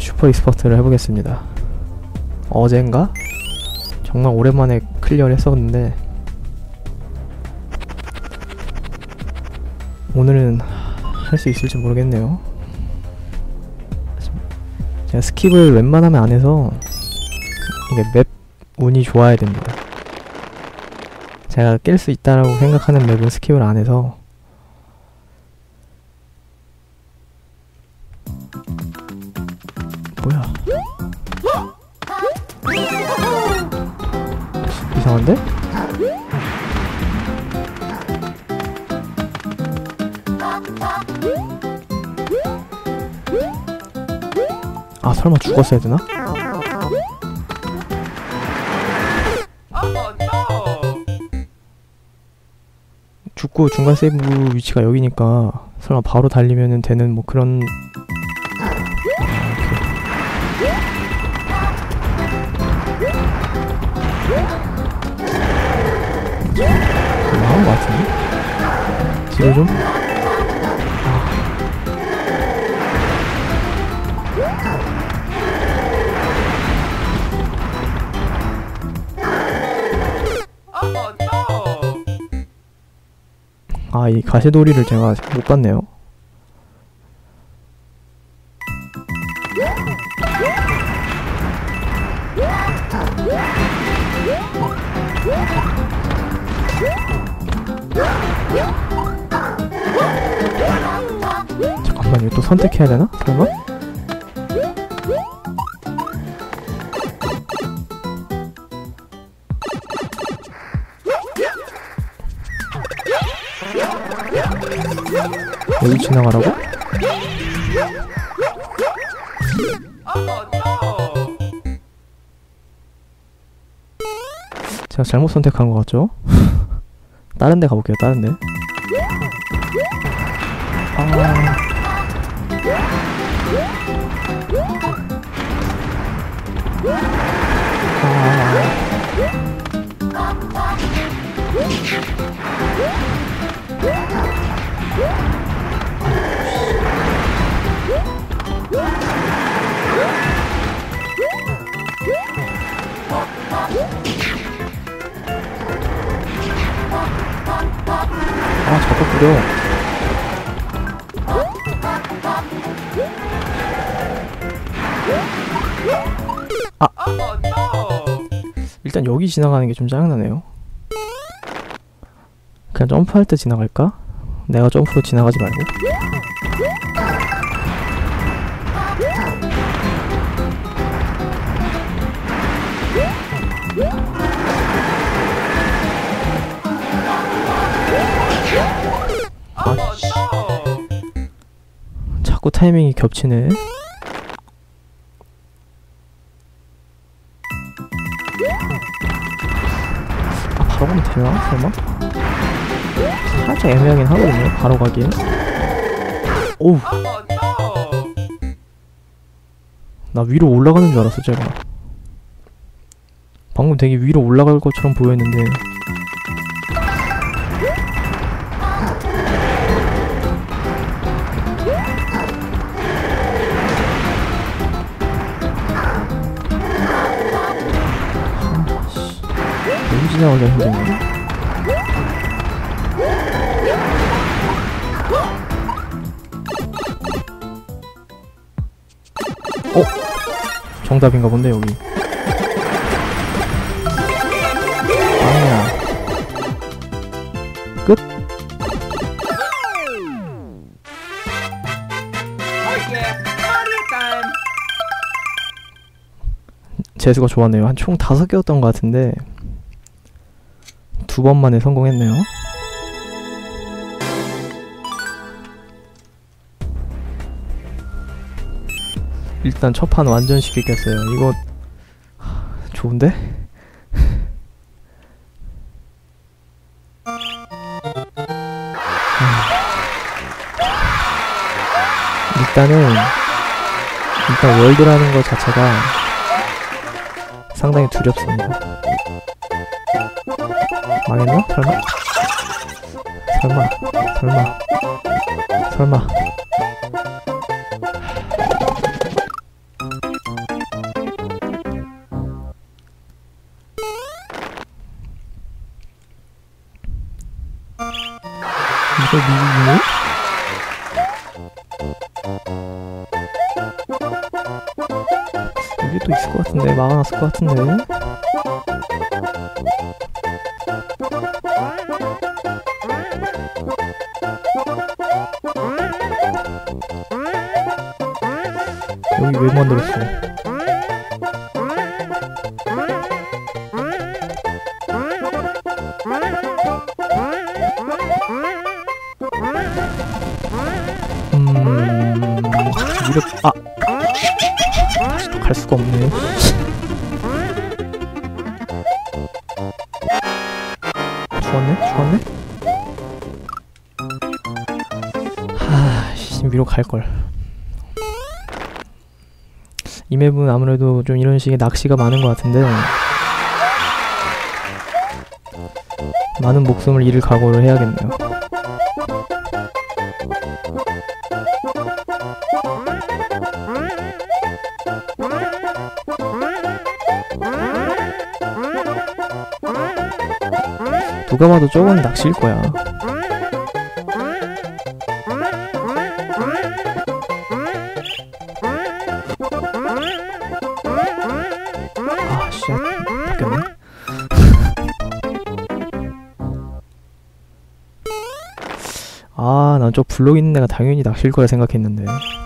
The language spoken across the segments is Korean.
슈퍼 익스퍼트를 해보겠습니다. 어젠가? 정말 오랜만에 클리어를 했었는데 오늘은 할 수 있을지 모르겠네요. 제가 스킵을 웬만하면 안 해서 이게 맵 운이 좋아야 됩니다. 제가 깰 수 있다라고 생각하는 맵은 스킵을 안 해서. 뭐야? 이상한데? 아, 설마 죽었어야 되나? 죽고 중간 세이브 위치가 여기니까 설마 바로 달리면은 되는 뭐 그런. 나온 것 같은데? 뒤로 좀? 아, 이 가시돌이를 제가 못 봤네요. 잠깐만, 이거 또 선택해야 되나? 설마? 여기 지나가라고? 제가 잘못 선택한 것 같죠? 다른 데 가볼게요, 다른 데. 자꾸 부려. 일단 여기 지나가는 게 좀 짜증나네요. 그냥 점프할 때 지나갈까? 내가 점프로 지나가지 말고. 자꾸 타이밍이 겹치네. 바로 가면 되나? 설마? 살짝 애매하긴 하거든요, 바로 가기엔. 오우. 나 위로 올라가는 줄 알았어, 제가. 방금 되게 위로 올라갈 것처럼 보였는데. 너무 지나가기가 힘드네. 정답인가 본데, 여기. 아니야. 끝? 재수가 좋았네요. 한 총 5개였던 것 같은데 2번 만에 성공했네요. 일단 첫 판 완전 쉽게 깼어요. 이거 좋은데? 일단 월드라는 것 자체가 상당히 두렵습니다. 망했나? 설마 이걸 미국이니? 여기 또 있을 것 같은데, 막아놨을 것 같은데. 여기 왜 만들었어? 이렇게 다시 또 갈 수가 없네. 죽었네? 씨, 위로 갈걸. 이 맵은 아무래도 좀 이런 식의 낚시가 많은 것 같은데 많은 목숨을 잃을 각오를 해야겠네요. 누가 봐도 저건 낚시일 거야. 씨, 바뀌었네. 난 저 블록 있는 애가 당연히 낚시일 거라 생각했는데.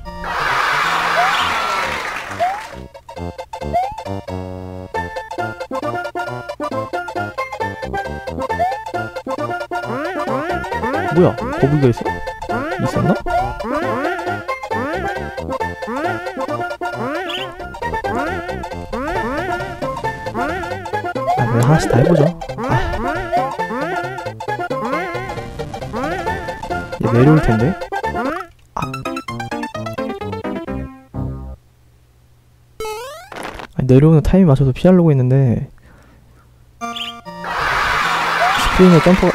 뭐야? 거북이가 있어? 있었나? 그냥 하나씩 다 해보죠. 얘 내려올 텐데? 내려오는 타이밍 맞춰서 피하려고 했는데 스프링의 점퍼가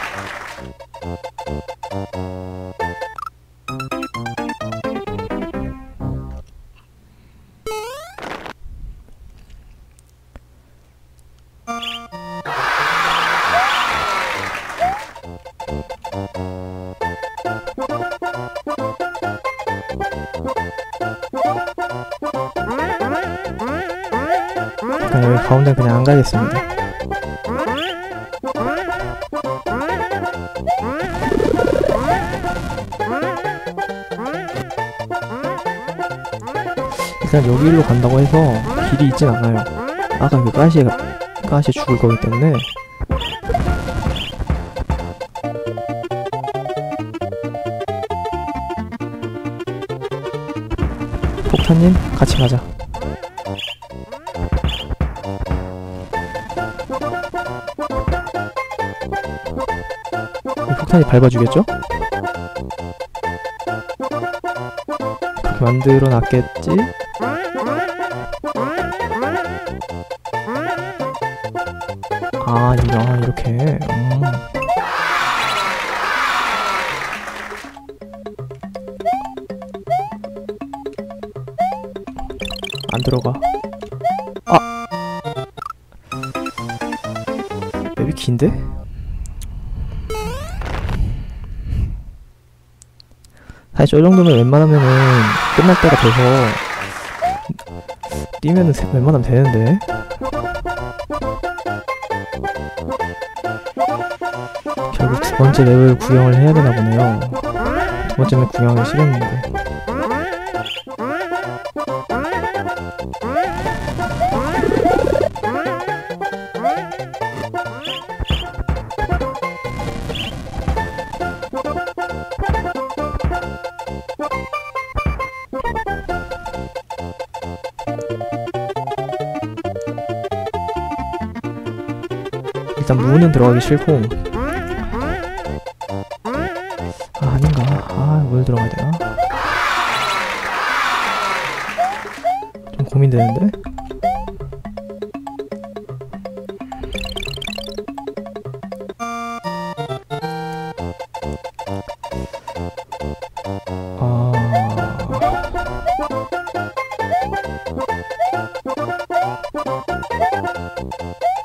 여기 가운데 그냥 안 가겠습니다. 일단 여기로 간다고 해서 길이 있진 않아요. 아까 그 가시에 죽을 거기 때문에. 폭탄님 같이 가자. 폭탄이 밟아주겠죠? 그렇게 만들어 놨겠지? 이렇게. 안 들어가. 맵이 긴데? 사실 저 정도면 웬만하면은 끝날 때가 돼서 뛰면은 웬만하면 되는데. 결국 두 번째 맵을 구경을 해야 되나 보네요. 두 번째 맵 구경하기 싫었는데. 일단 문은 들어가기 싫고. 아닌가? 뭘 들어가야 되나? 좀 고민되는데?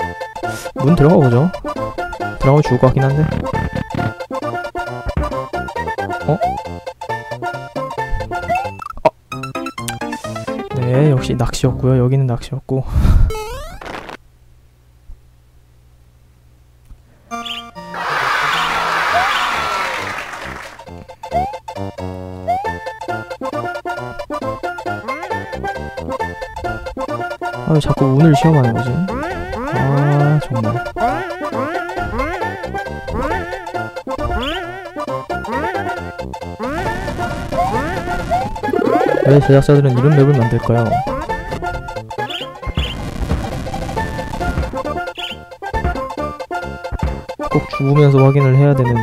문 들어가 보죠. 들어가면 죽을 것 같긴 한데. 어? 네, 역시 낚시였고요. 여기는 낚시였고. 아, 왜 자꾸 운을 시험하는 거지? 아, 정말. 왜 제작자들은 이런 맵을 만들까요? 꼭 죽으면서 확인을 해야 되는.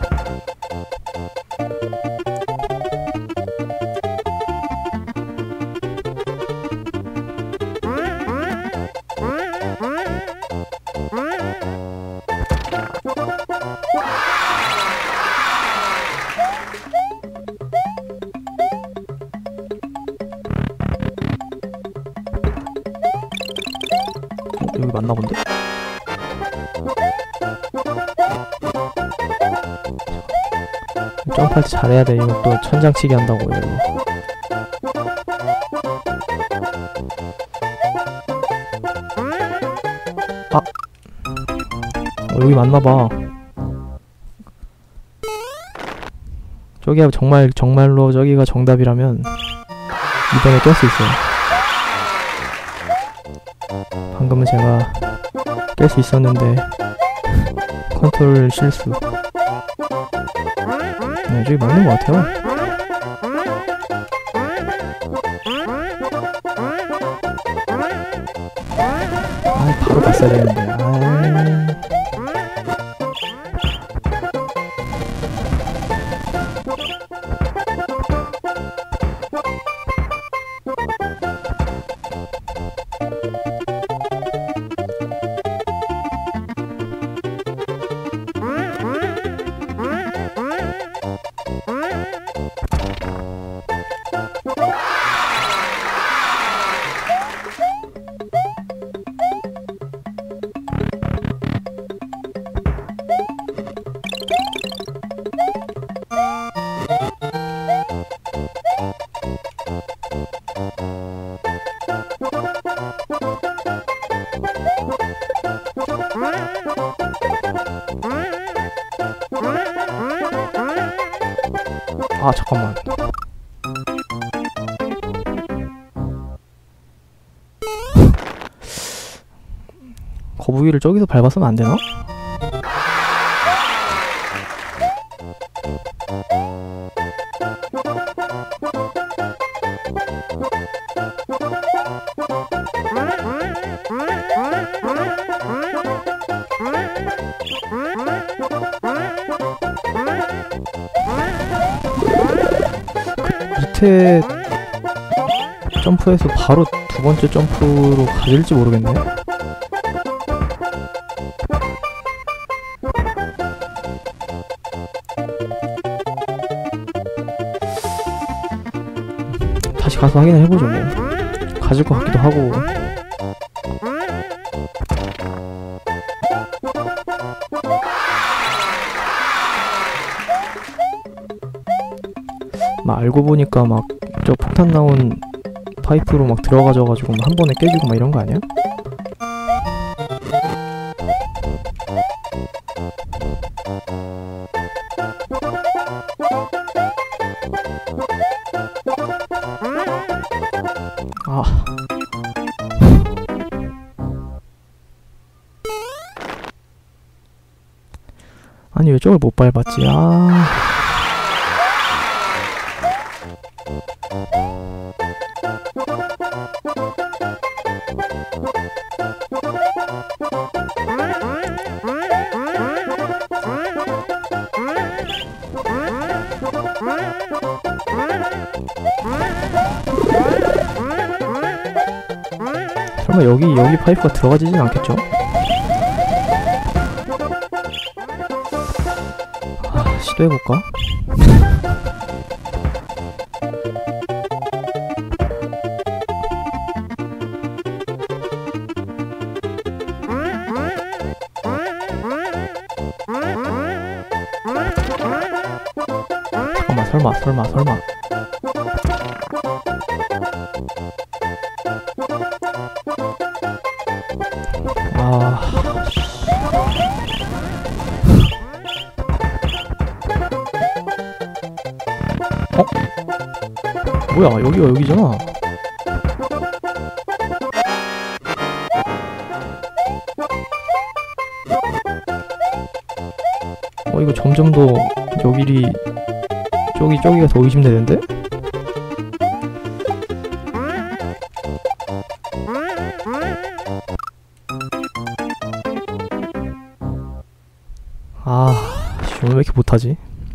여기 맞나 본데? 점프할 때 잘해야 돼. 이거 또 천장치기 한다고 이거. 아! 여기 맞나봐. 저기가 정말로 저기가 정답이라면 이번에 깰 수 있어요. 방금은 제가 깰 수 있었는데 컨트롤 실수. 네, 저기 맞는 것 같아요. 아, 바로 갔어야 되는데. 아. 아, 잠깐만. 거북이를 저기서 밟았으면 안 되나? 밑에 점프해서 바로 두 번째 점프로 가질지 모르겠네. 다시 가서 확인을 해보죠 뭐. 가질 것 같기도 하고. 막 알고 보니까 막 저 폭탄 나온 파이프로 막 들어가져가지고 한 번에 깨지고 막 이런 거 아니야? 아. 아니 왜 저걸 못 밟았지? 아. 설마 여기 파이프가 들어가지진 않겠죠? 아, 시도해볼까? 잠깐만, 설마. 아, 어? 뭐야, 여기가 여기잖아. 이거 점점 더 여길이 저기가 더 의심되는데? 아, 오늘 왜 이렇게 못하지?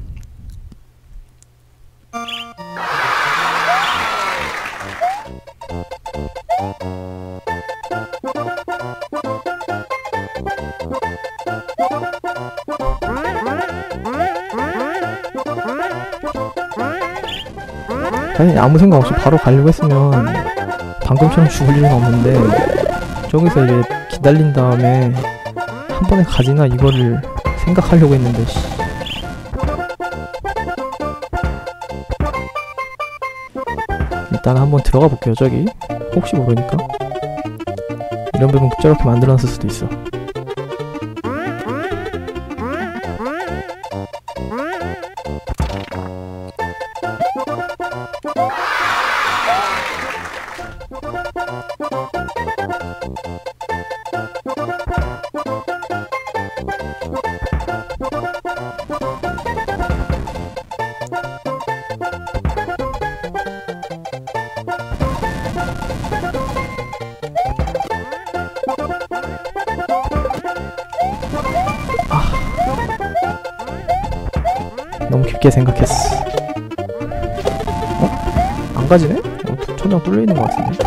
당연히 아무 생각 없이 바로 가려고 했으면 방금처럼 죽을 일은 없는데 저기서 이제 기다린 다음에 한 번에 가지나 이거를 생각하려고 했는데 씨. 일단 한번 들어가 볼게요. 저기 혹시 모르니까 이런 부분 저렇게 만들어놨을 수도 있어. 너무 깊게 생각했어. 안 가지네? 천장 뚫려있는 것 같은데?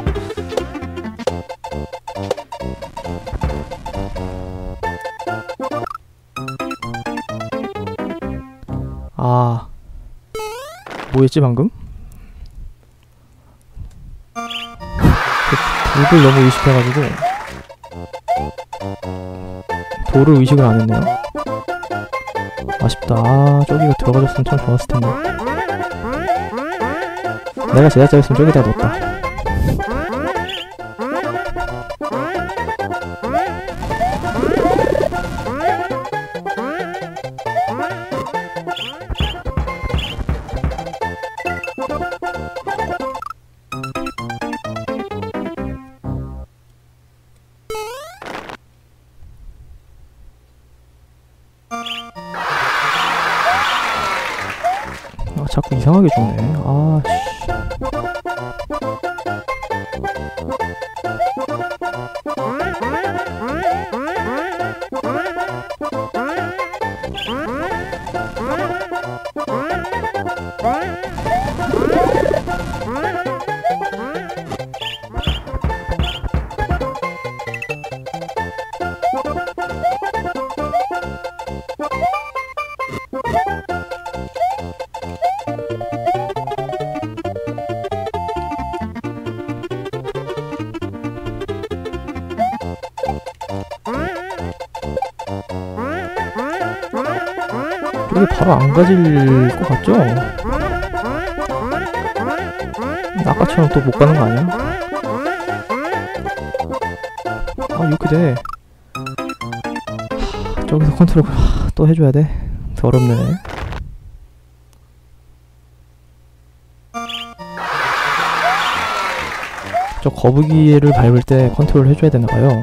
아, 뭐였지 방금? 돌을 너무 의식해가지고 돌을 의식을 안 했네요. 아쉽다. 아, 저기가 들어가줬으면 참 좋았을 텐데. 내가 제작자였으면 저기다 넣었다. 자꾸 이상하게 죽네. 아, 씨. 이게 바로 안 가질 것 같죠? 아까처럼 또 못 가는 거 아니야? 아, 이렇게 돼. 저기서 컨트롤 또 해줘야 돼? 더럽네. 저 거북이를 밟을 때 컨트롤 해줘야 되나봐요.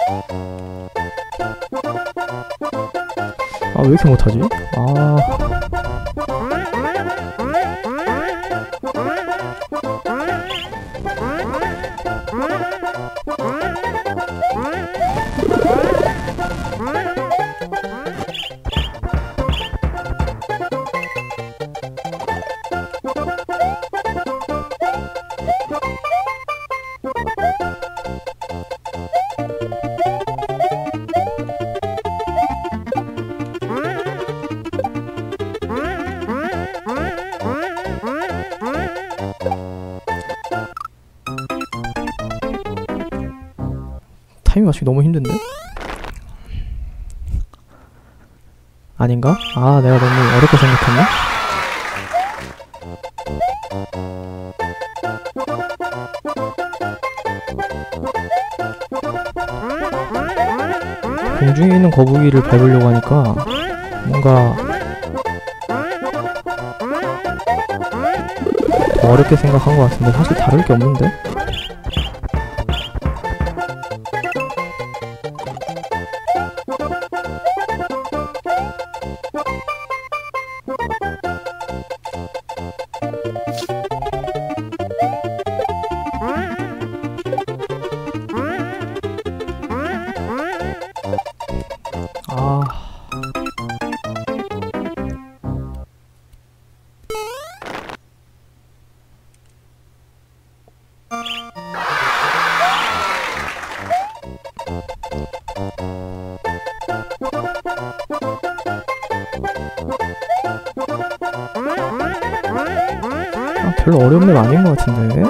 아, 왜 이렇게 못하지? 아... 타이밍 맞추기 너무 힘든데? 아닌가? 아, 내가 너무 어렵게 생각했나? 공중에 있는 거북이를 밟으려고 하니까 뭔가 더 어렵게 생각한 것 같은데 사실 다를 게 없는데? 아... 별로 어려운 맵 아닌 것 같은데?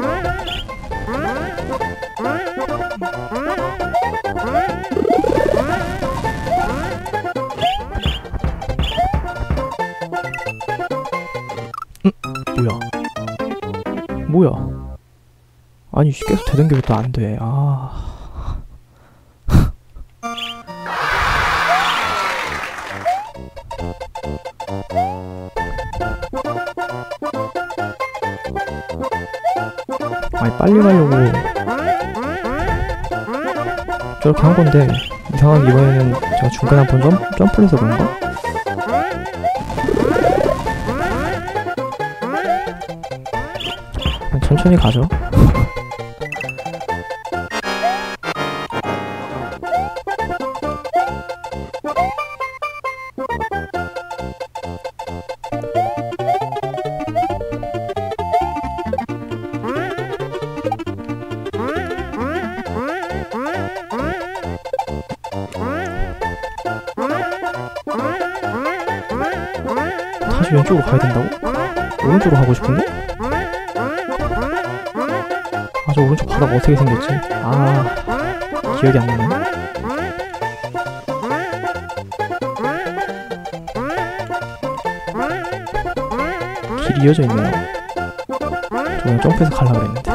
뭐야? 아니 계속 되던 게 왜 또 안 돼? 아... 아니 빨리 가려고 저렇게 한 건데 이상하게 이번에는 제가 중간에 한번 점프를 해서 그런가? 천천히 가죠. 다시 왼쪽으로 가야 된다고? 오른쪽으로 가고 싶은데? 아, 저 오른쪽 바닥 어떻게 생겼지? 아, 기억이 안 나네. 길이 이어져 있네요. 저 그냥 점프해서 가려고 그랬는데.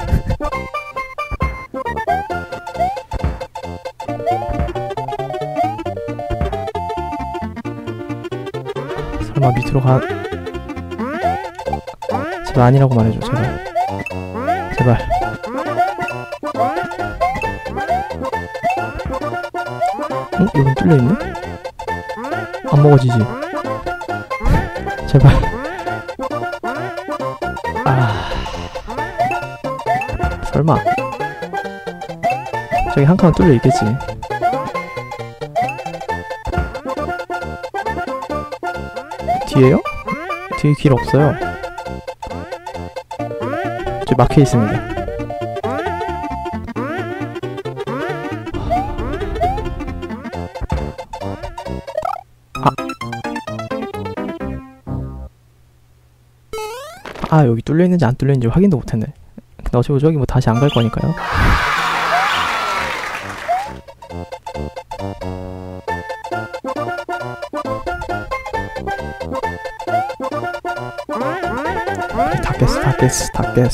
설마 밑으로 가... 제발 아니라고 말해줘, 제발. 제발. 응? 여긴 뚫려있네? 안 먹어지지? 제발. 아... 설마 저기 한 칸은 뚫려있겠지. 뒤에요? 뒤에 길 없어요. 저기 막혀있습니다. 아, 여기 뚫려있는지 안 뚫려있는지 확인도 못했네. 근데 어차피 저기 뭐 다시 안 갈 거니까요. 다 깼어.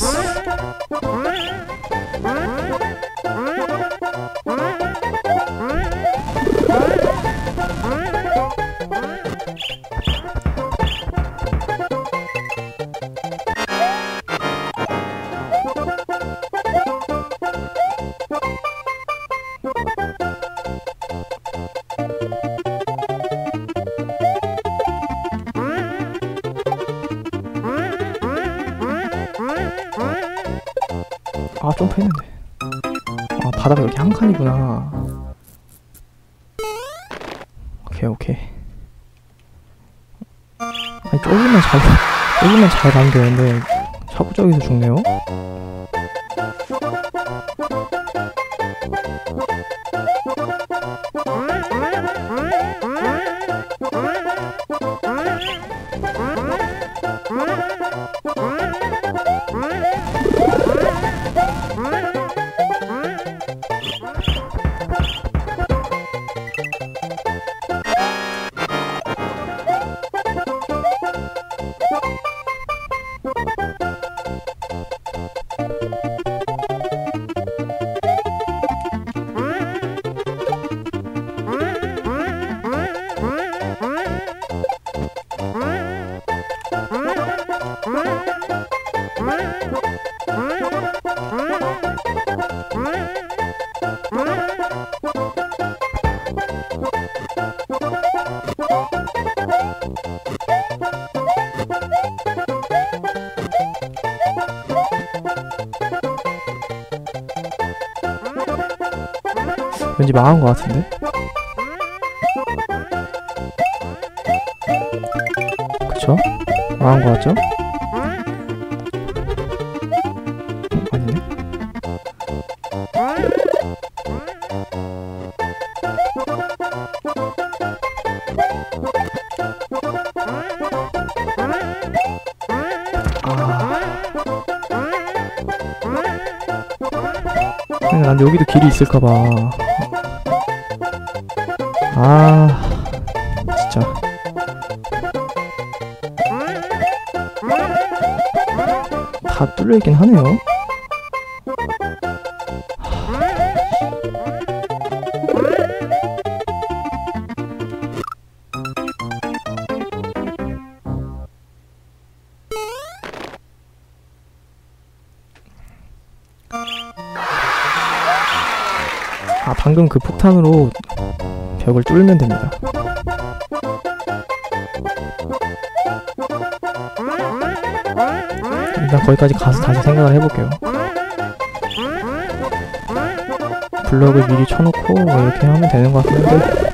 아, 점프했는데. 아, 바다가 여기 한 칸이구나. 오케이. 아니, 조금만 잘 가면 되는데 자꾸 저기서 죽네요. 왠지 망한 것 같은데? 그쵸? 망한 것 같죠? 아니네? 난 여기도 길이 있을까봐. 진짜. 다 뚫려있긴 하네요. 방금 그 폭탄으로 벽을 뚫으면 됩니다. 일단 거기까지 가서 다시 생각을 해볼게요. 블럭을 미리 쳐놓고 이렇게 하면 되는 것 같긴 한데,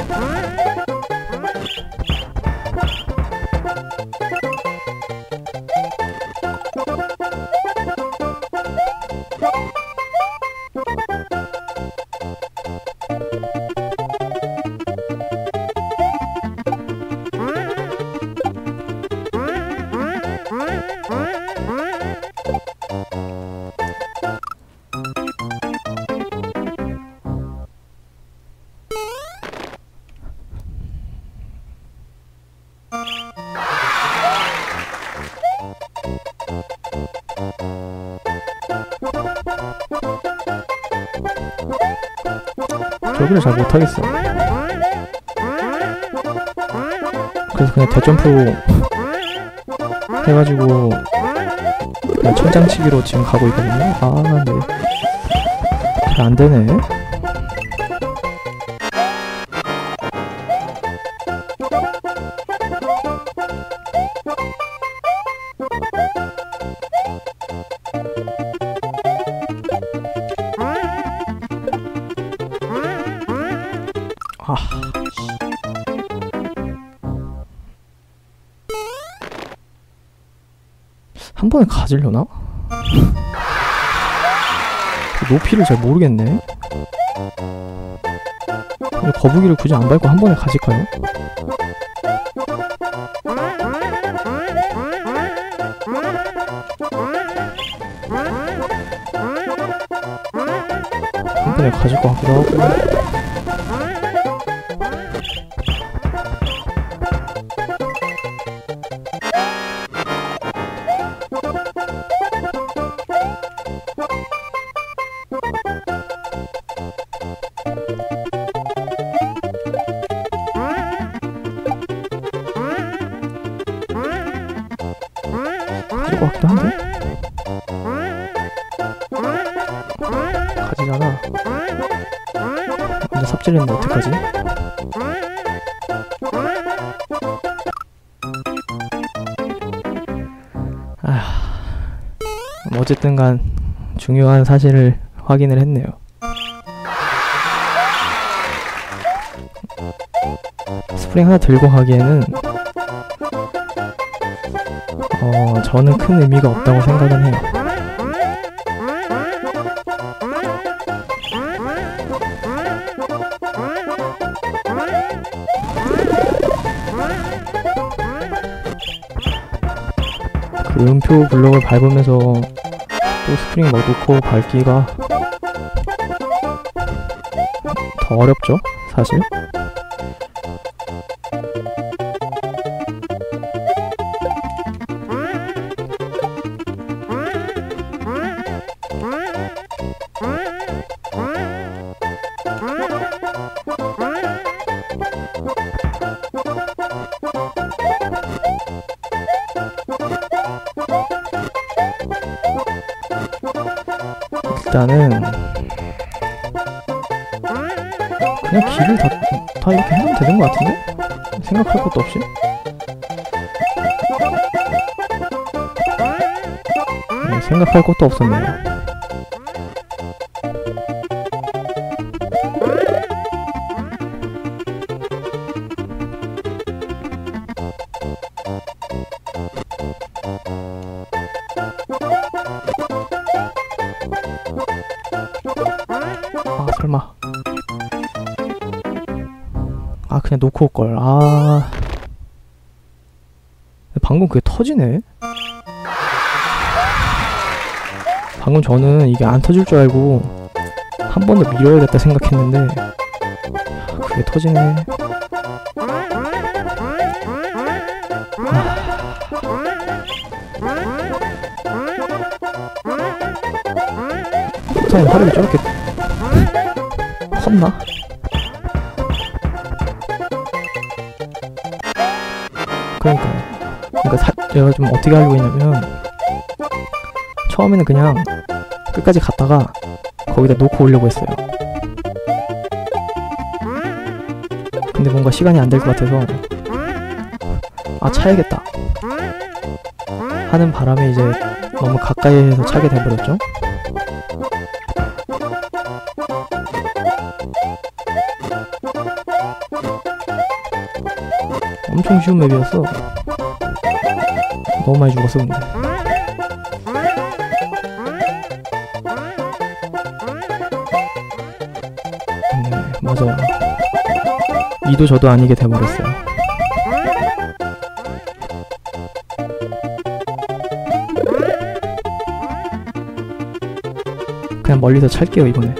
저기를 잘 못하겠어. 그래서 그냥 대점프로 해가지고 그냥 천장치기로 지금 가고 있거든요. 네. 잘 안되네. 한 번에 가지려나? 높이를 잘 모르겠네. 거북이를 굳이 안 밟고 한 번에 가질까요? 한 번에 가질 것 같기도 하고. 가질 것 같기도 한데? 가지잖아. 완전 삽질했는데 어떡하지? 어쨌든간 중요한 사실을 확인을 했네요. 스프링 하나 들고 가기에는 저는 큰 의미가 없다고 생각은 해요. 그 음표 블록을 밟으면서 또 스프링 넣고 밟기가 더 어렵죠, 사실. 일단은 그냥 길을 다 이렇게 해놓으면 되는 것 같은데? 생각할 것도 없이? 생각할 것도 없었네요. 그냥 놓고 올걸. 아, 방금 그게 터지네? 방금 저는 이게 안 터질 줄 알고 한 번 더 밀어야겠다 생각했는데 그게 터지네. 폭탄이 화력이 저렇게 컸나? 그러니까 제가 좀 어떻게 하려고 했냐면 처음에는 그냥 끝까지 갔다가 거기다 놓고 오려고 했어요. 근데 뭔가 시간이 안 될 것 같아서 아, 차야겠다 하는 바람에 이제 너무 가까이에서 차게 돼버렸죠. 엄청 쉬운 맵이었어. 너무 많이 죽었어 근데. 네, 맞아요. 이도 저도 아니게 돼버렸어요. 그냥 멀리서 찰게요 이번에.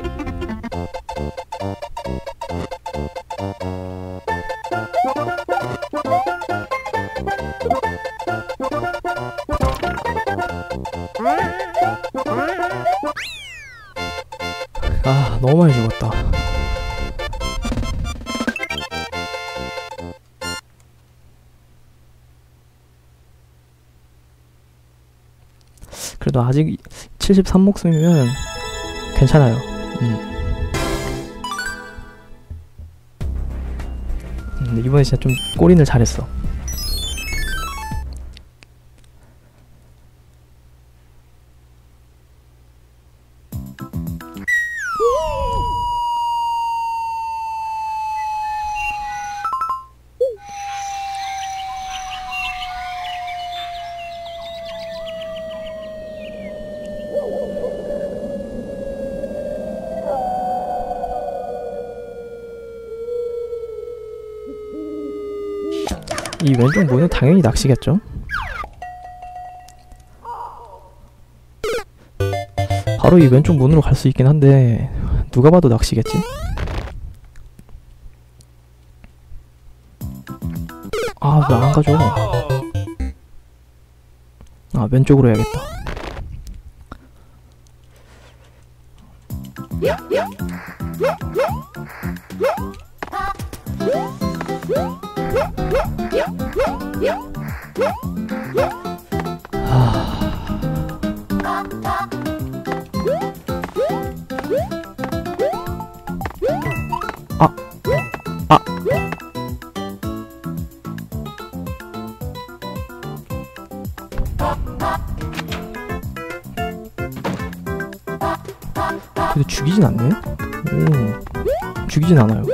아, 너무 많이 죽었다. 그래도 아직 73목숨이면 괜찮아요. 근데 이번에 진짜 좀 골인을 잘했어. 이 왼쪽 문은 당연히 낚시겠죠? 바로 이 왼쪽 문으로 갈 수 있긴 한데 누가 봐도 낚시겠지? 아, 왜 안 가져? 아, 왼쪽으로 해야겠다. 근데 죽이진 않네? 오, 죽이진 않아요.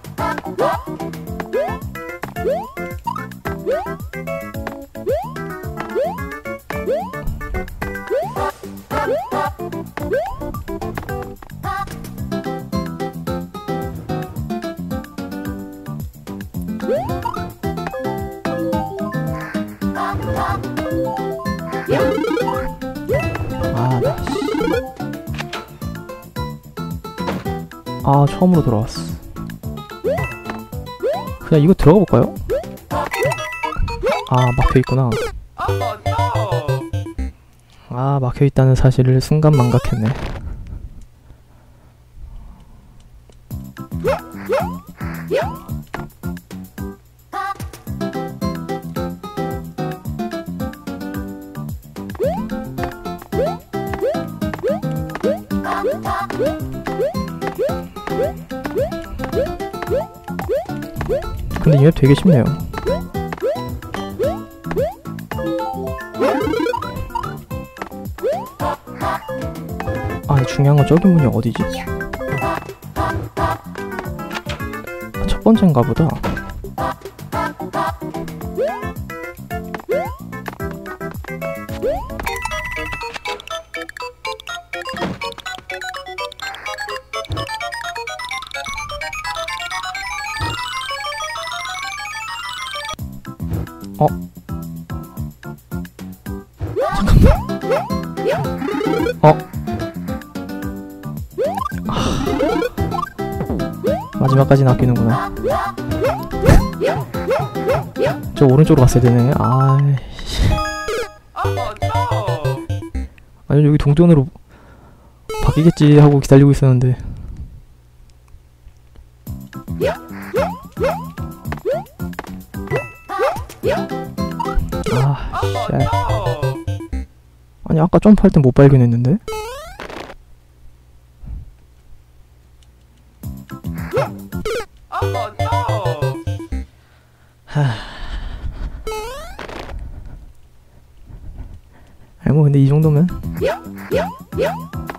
아, 처음으로 돌아왔어. 그냥 이거 들어가 볼까요? 아, 막혀있구나. 아, 막혀있다는 사실을 순간 망각했네. 근데 이맵 되게 쉽네요. 아, 중요한 건 저기 문이 어디지? 아, 첫 번째인가 보다. 마지막까지는 아끼는구나. 저 오른쪽으로 갔어야 되네. 아이씨. 아니 여기 동전으로 바뀌겠지 하고 기다리고 있었는데. 아, 씨. 아니 아까 점프할 땐 못 발견했는데? 아니 뭐 근데 이 정도면